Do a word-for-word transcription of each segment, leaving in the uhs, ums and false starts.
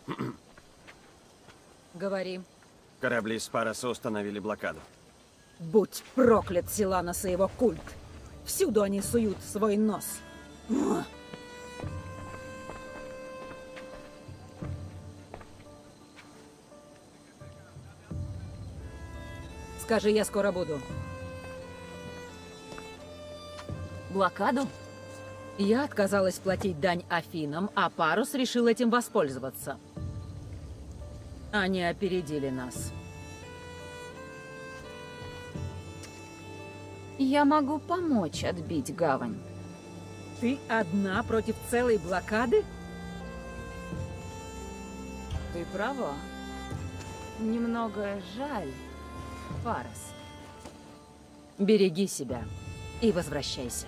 Говори. Корабли Спараса установили блокаду. Будь проклят Силанос и его культ. Всюду они суют свой нос. Ух. Скажи, я скоро буду. Блокаду? Я отказалась платить дань Афинам, а Парус решил этим воспользоваться. Они опередили нас. Я могу помочь отбить гавань. Ты одна против целой блокады? Ты права. Немного жаль, Парас. Береги себя и возвращайся.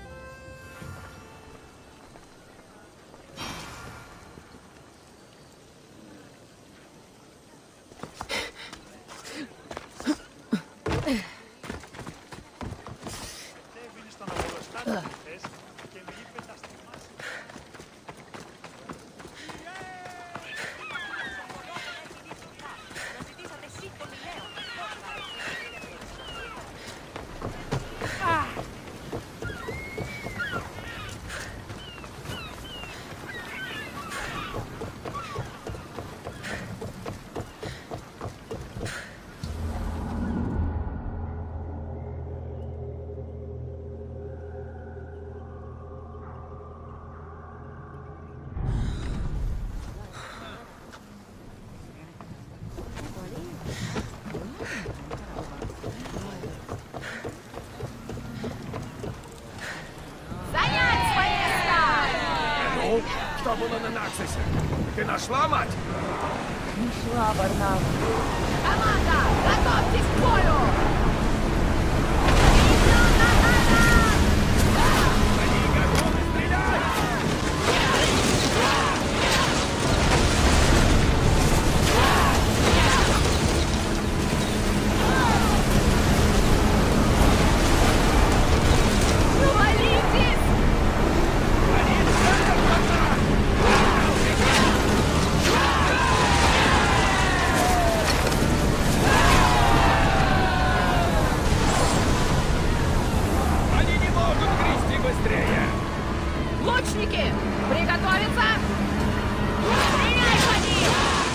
Что было на Наксосе? Ты нашла, мать? Нашла, Варнава. Команда, готовьтесь к бою! Они готовы стрелять! Навалитесь! Быстрее! Лучники, приготовиться! Стреляй по ним!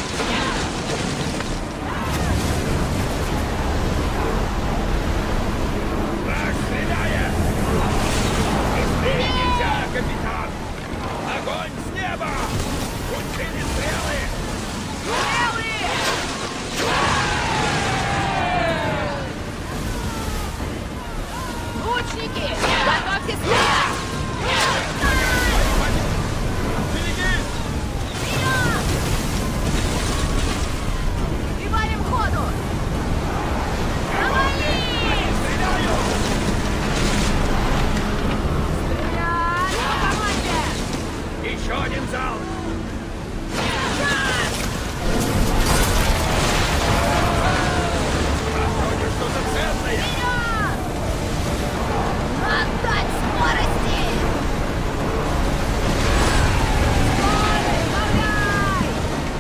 Враг стреляет! Быстрее нельзя, капитан! Огонь с неба! Пустили стрелы! Стрелы! Лучники, готовьте стрелять! Прибавим ходу! Навали! Стреляю! Стрелять по команде! Еще один залп! Вроде что-то ценное! Отдать скорости! Скорость, добавляй!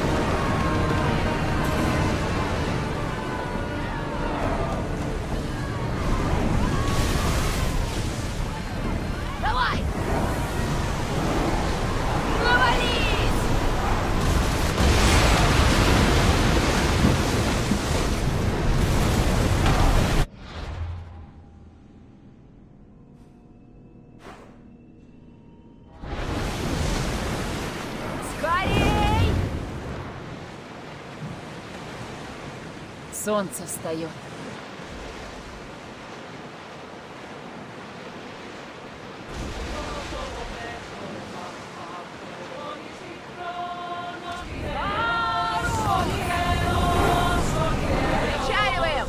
Давай! Навались! Скорей! Солнце встает. Причаливаем!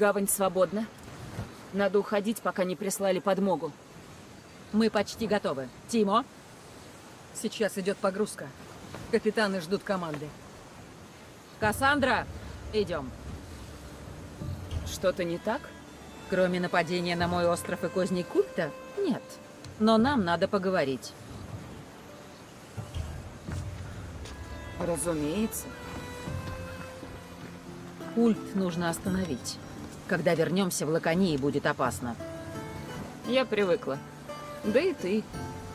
Гавань свободна. Надо уходить, пока не прислали подмогу. Мы почти готовы. Тимо? Сейчас идет погрузка. Капитаны ждут команды. Кассандра, идем. Что-то не так? Кроме нападения на мой остров и козней культа, нет. Но нам надо поговорить. Разумеется. Культ нужно остановить. Когда вернемся в Лаконии, будет опасно. Я привыкла. Да и ты.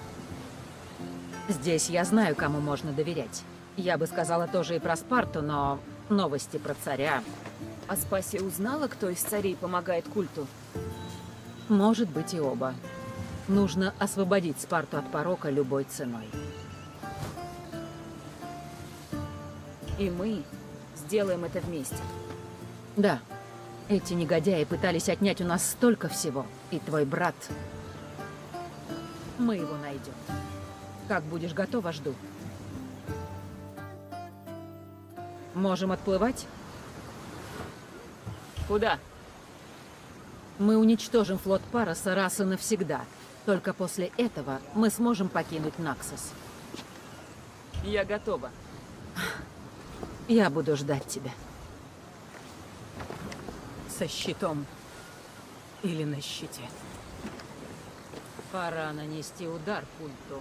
Здесь я знаю, кому можно доверять. Я бы сказала тоже и про Спарту, но новости про царя. А Спаси узнала, кто из царей помогает культу? Может быть и оба. Нужно освободить Спарту от порока любой ценой. И мы сделаем это вместе. Да. Эти негодяи пытались отнять у нас столько всего. И твой брат. Мы его найдем. Как будешь готова, жду. Можем отплывать? Куда? Мы уничтожим флот Пароса раз и навсегда. Только после этого мы сможем покинуть Наксос. Я готова. Я буду ждать тебя. Со щитом. Или на щите. Пора нанести удар культу.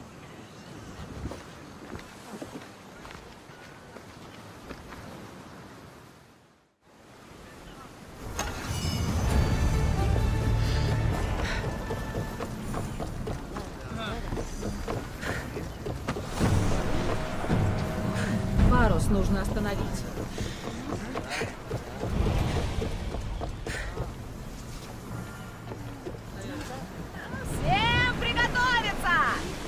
Парус нужно остановить. Всем приготовиться!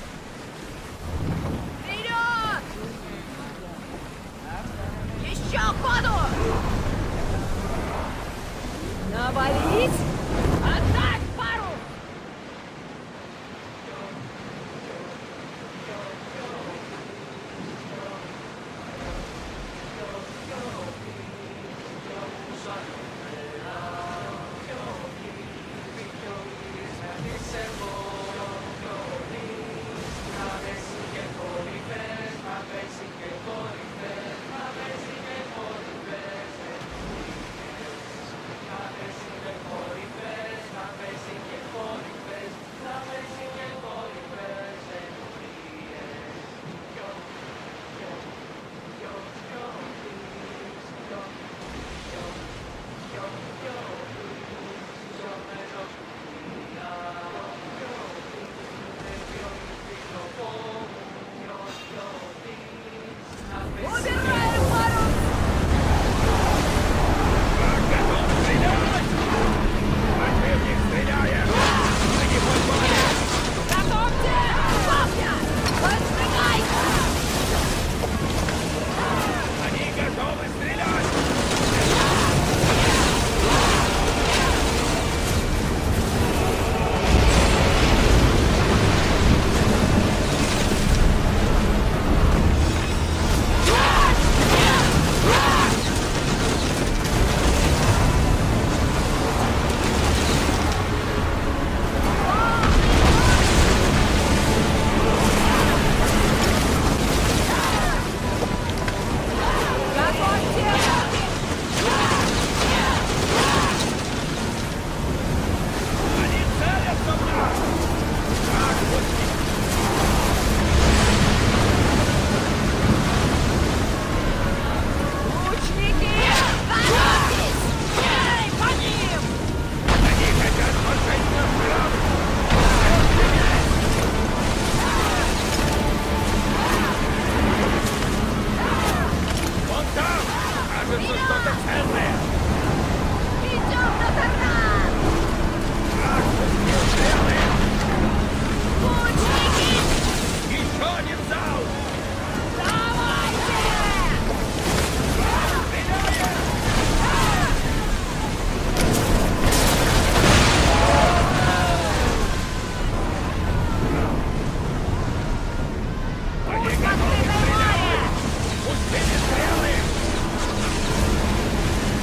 Вперед! Еще ходу! Навалить! Отдать пару! Убираем парус! Готов стрелять! Противник стреляет! Они попали! Готовьте! Копья! Поджигай! Они готовы стрелять! Они целятся в нас! Так, вот Лучники! Готовьтесь! Эй, по ним! они хотят пожать наш корабль! Вон там! Кажется, что-то ценное! Идем на таран! Как пустил стрелы! Лучники! Еще один залп! Давайте! Они готовы стрелять! Пустили стрелы!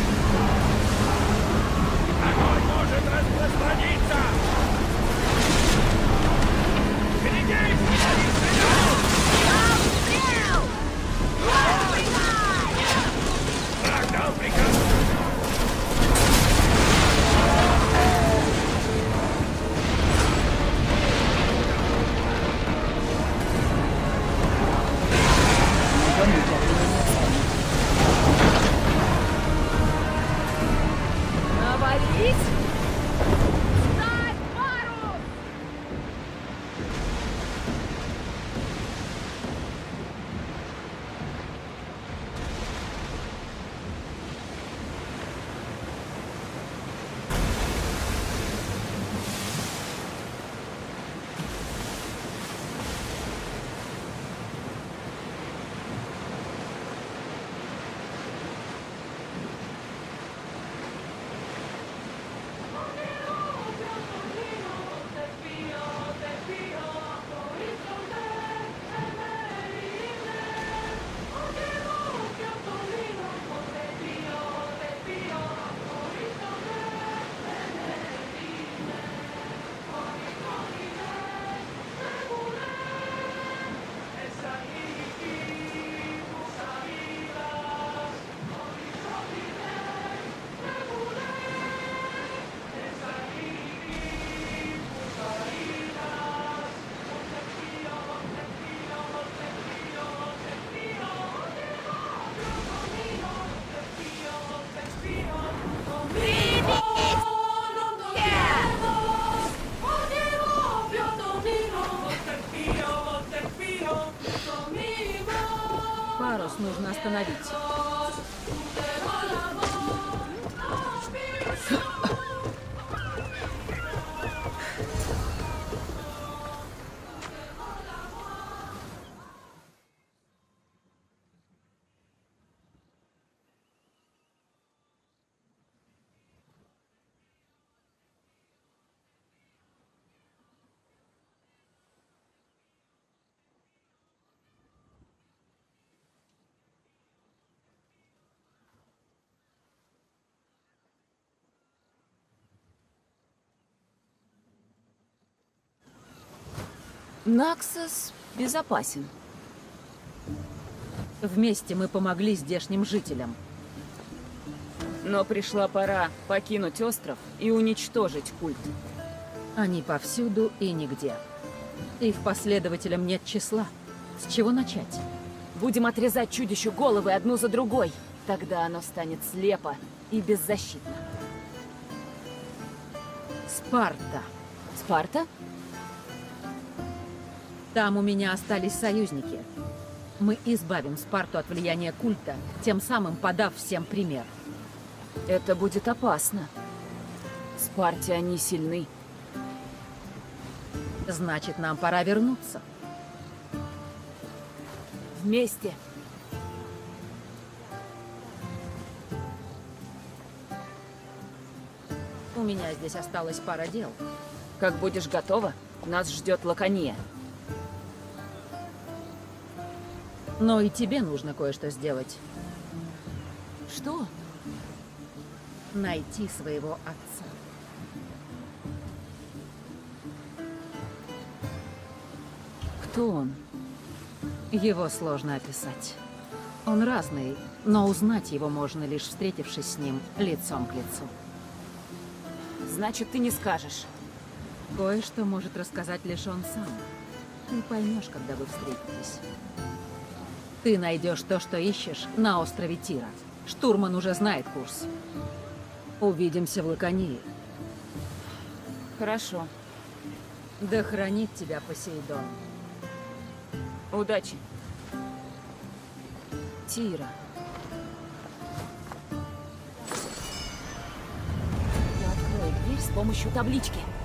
остановить. Наксос безопасен. Вместе мы помогли здешним жителям. Но пришла пора покинуть остров и уничтожить культ. Они повсюду и нигде. Их последователям нет числа. С чего начать? Будем отрезать чудищу головы одну за другой. Тогда оно станет слепо и беззащитно. Спарта. Спарта? Там у меня остались союзники. Мы избавим Спарту от влияния культа, тем самым подав всем пример. Это будет опасно. Спарте они сильны. Значит, нам пора вернуться. Вместе. У меня здесь осталась пара дел. Как будешь готова, нас ждет Лакония. Но и тебе нужно кое-что сделать. Что? Найти своего отца. Кто он? Его сложно описать. Он разный, но узнать его можно, лишь встретившись с ним лицом к лицу. Значит, ты не скажешь. Кое-что может рассказать лишь он сам. Ты поймешь, когда вы встретитесь. Ты найдешь то, что ищешь, на острове Тира. Штурман уже знает курс. Увидимся в Лаконии. Хорошо. Да хранит тебя Посейдон. Удачи. Тира. Я открою дверь с помощью таблички.